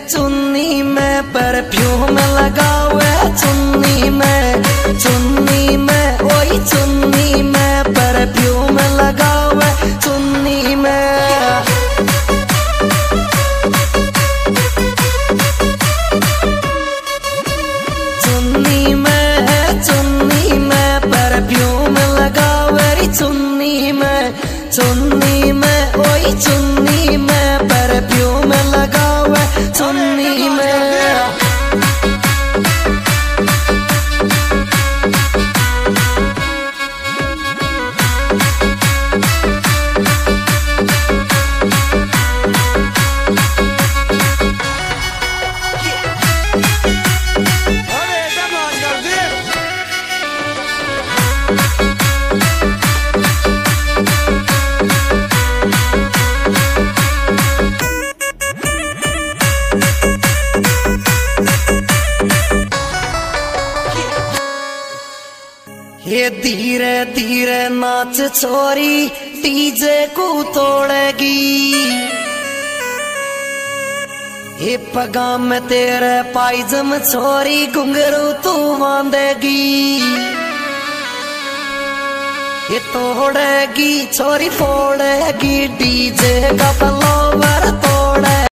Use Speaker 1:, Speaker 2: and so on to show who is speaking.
Speaker 1: चुन्नी में परफ्यूम लगावे चुन्नी में ओई चुन्नी में परफ्यूम लगावे चुन्नी में। चुन्नी में परफ्यूम लगावे चुन्नी में ओई चुन्नी में परफ्यूम लगावे चुन्नी में। ये धीरे धीरे नाच छोरी डीजे को तोड़ेगी। ये पगा में तेरे पायजम छोरी घुंघरू तू बांधेगी। ये तोड़ेगी छोरी फोड़ेगी डीजे का पलोवर तोड़े।